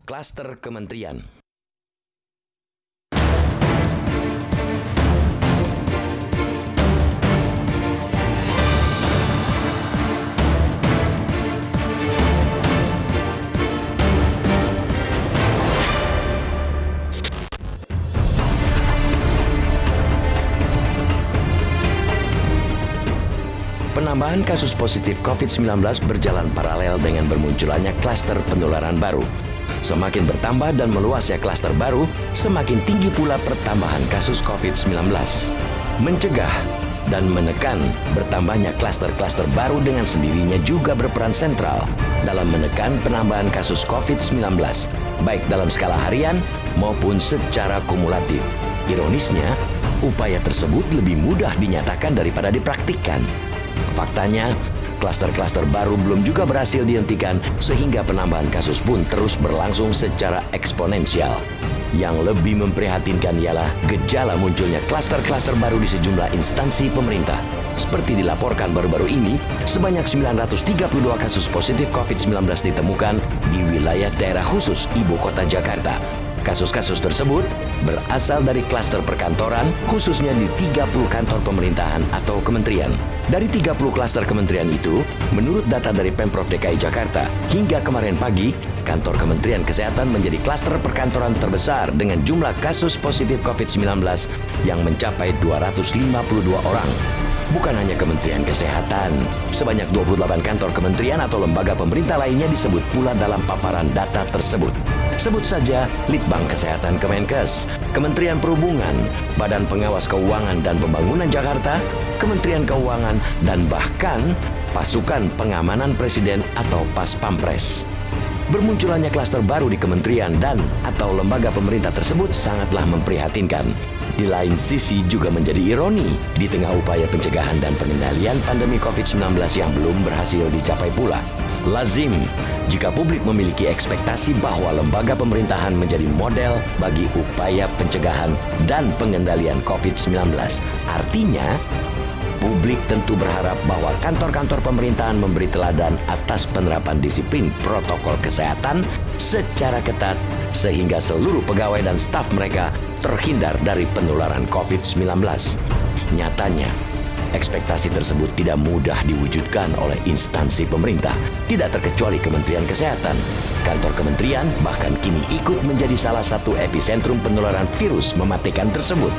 Klaster Kementerian. Penambahan kasus positif COVID-19 berjalan paralel dengan bermunculannya klaster penularan baru. Semakin bertambah dan meluasnya klaster baru, semakin tinggi pula pertambahan kasus COVID-19. Mencegah dan menekan bertambahnya klaster-klaster baru dengan sendirinya juga berperan sentral dalam menekan penambahan kasus COVID-19, baik dalam skala harian maupun secara kumulatif. Ironisnya, upaya tersebut lebih mudah dinyatakan daripada dipraktikkan. Faktanya, klaster-klaster baru belum juga berhasil dihentikan sehingga penambahan kasus pun terus berlangsung secara eksponensial. Yang lebih memprihatinkan ialah gejala munculnya klaster-klaster baru di sejumlah instansi pemerintah. Seperti dilaporkan baru-baru ini, sebanyak 932 kasus positif COVID-19 ditemukan di wilayah daerah khusus Ibu Kota Jakarta. Kasus-kasus tersebut berasal dari klaster perkantoran, khususnya di 30 kantor pemerintahan atau kementerian. Dari 30 klaster kementerian itu, menurut data dari Pemprov DKI Jakarta, hingga kemarin pagi, kantor Kementerian Kesehatan menjadi klaster perkantoran terbesar dengan jumlah kasus positif COVID-19 yang mencapai 252 orang. Bukan hanya Kementerian Kesehatan, sebanyak 28 kantor kementerian atau lembaga pemerintah lainnya disebut pula dalam paparan data tersebut. Sebut saja Litbang Kesehatan Kemenkes, Kementerian Perhubungan, Badan Pengawas Keuangan dan Pembangunan Jakarta, Kementerian Keuangan, dan bahkan Pasukan Pengamanan Presiden atau Pas Pampres. Bermunculannya klaster baru di kementerian dan atau lembaga pemerintah tersebut sangatlah memprihatinkan. Di lain sisi juga menjadi ironi di tengah upaya pencegahan dan pengendalian pandemi COVID-19 yang belum berhasil dicapai pula. Lazim jika publik memiliki ekspektasi bahwa lembaga pemerintahan menjadi model bagi upaya pencegahan dan pengendalian COVID-19. Artinya, publik tentu berharap bahwa kantor-kantor pemerintahan memberi teladan atas penerapan disiplin protokol kesehatan secara ketat sehingga seluruh pegawai dan staf mereka terhindar dari penularan COVID-19. Nyatanya, ekspektasi tersebut tidak mudah diwujudkan oleh instansi pemerintah, tidak terkecuali Kementerian Kesehatan. Kantor kementerian bahkan kini ikut menjadi salah satu epicentrum penularan virus mematikan tersebut.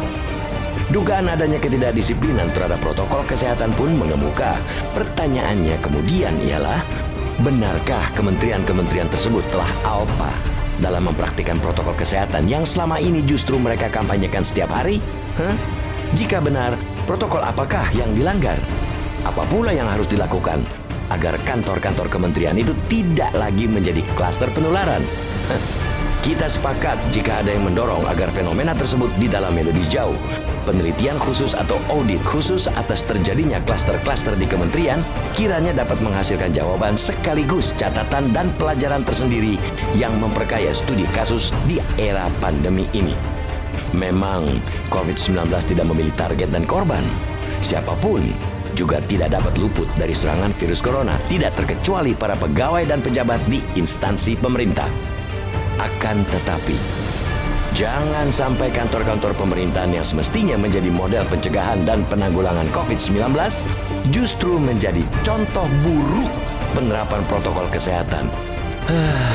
Dugaan adanya ketidakdisiplinan terhadap protokol kesehatan pun mengemuka. Pertanyaannya kemudian ialah, benarkah kementerian-kementerian tersebut telah alpa dalam mempraktikkan protokol kesehatan yang selama ini justru mereka kampanyekan setiap hari? Jika benar, protokol apakah yang dilanggar? Apa pula yang harus dilakukan agar kantor-kantor kementerian itu tidak lagi menjadi klaster penularan? Kita sepakat jika ada yang mendorong agar fenomena tersebut didalami lebih jauh. Penelitian khusus atau audit khusus atas terjadinya klaster-klaster di kementerian kiranya dapat menghasilkan jawaban sekaligus catatan dan pelajaran tersendiri yang memperkaya studi kasus di era pandemi ini. Memang COVID-19 tidak memilih target dan korban. Siapapun juga tidak dapat luput dari serangan virus corona, tidak terkecuali para pegawai dan pejabat di instansi pemerintah. Akan tetapi, jangan sampai kantor-kantor pemerintahan yang semestinya menjadi model pencegahan dan penanggulangan COVID-19 justru menjadi contoh buruk penerapan protokol kesehatan.